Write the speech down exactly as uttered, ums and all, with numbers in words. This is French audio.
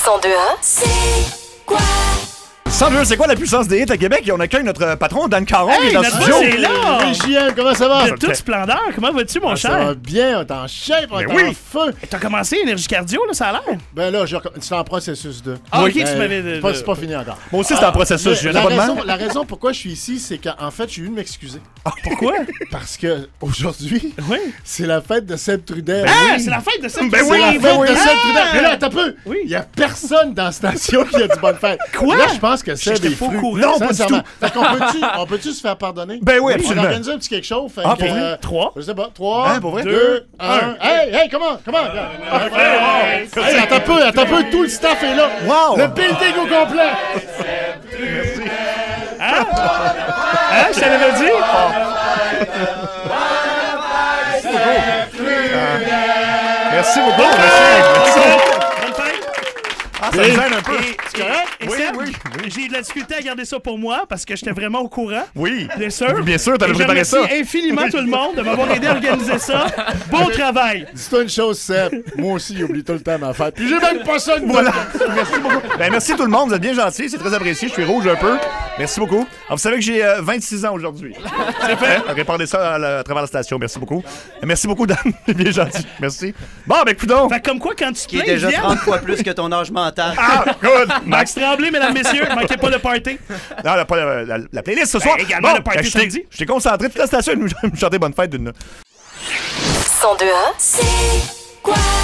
cent deux un, c'est quoi? cent deux, c'est quoi la puissance des hits à Québec? Et on accueille notre patron, Dan Caron, Hey, qui est dans le notre studio. boss est là! Oui, J L, comment ça va? De toute splendeur, comment vas-tu, mon Ah, ça cher? va bien, on est en shape, on est Ben oui. en feu. T'as commencé énergie cardio, là, ça a l'air? Ben là, je recom- c'est en processus de. Ah, ok, Ben, tu m'avais... C'est pas, c'est pas fini encore. Moi aussi, c'est en processus. J'ai un la, abonnement. raison, la raison pourquoi je suis ici, c'est qu'en fait, j'ai eu de m'excuser. Pourquoi? Parce que aujourd'hui, Oui. c'est la fête de Seb Trudel. Ah, c'est la fête de cette Ben C'est oui, la ben fête oui. de Seb Ah! Trudel. Mais là, t'as peu. Oui. Il y a personne dans la station qui a dit bonne fête. Quoi? Là, je pense que Seb J'étais est pas au fru. courant. Non, pas du Sincèrement. tout. Fait qu'on peut-tu, on peut-tu se faire pardonner? Ben oui, On absolument. organise un petit quelque chose. Fait Ah, que, pour vrai? euh, Trois. Je sais pas. Trois, Hein, pour vrai? deux, un. Hey, hey, comment? Comment? Hey, attends un peu, attends un peu. Tout le staff est là. Wow! Le building au complet. Hein, je t'avais dit? Merci beaucoup. Merci. Bonne fête! Ah, ça me gêne un peu. Et, et, et Oui, Seb, oui, j'ai eu de la difficulté à garder ça pour moi parce que j'étais vraiment au courant. Oui. Bien sûr. Bien sûr, t'avais Et préparé je ça. remercie infiniment tout le monde de m'avoir aidé à organiser ça. Bon travail! Dis-toi une chose, Seb. Moi aussi, j'oublie tout le temps ma fête. Puis j'ai même pas ça de Voilà. Merci beaucoup. Ben, merci tout le monde. Vous êtes bien gentils. C'est très apprécié. Je suis rouge un peu. Merci beaucoup. Alors, vous savez que j'ai euh, vingt-six ans aujourd'hui. C'est fait. Répandez ça à, la- à travers la station. Merci beaucoup. Et merci beaucoup, Dan. C'est bien gentil. Merci. Bon, ben, coudonc. Fait que comme quoi, quand tu te Qui est plains, déjà viens. trente fois plus que ton âge mental. Ah, good. Max Tremblay, mesdames, messieurs, manquez pas le party. Non, la, pas la, la- la playlist ce soir. également le party ben, j'étais- samedi. J'étais concentré toute la station. Je me chantais bonne fête d'une. cent deux un, c'est quoi?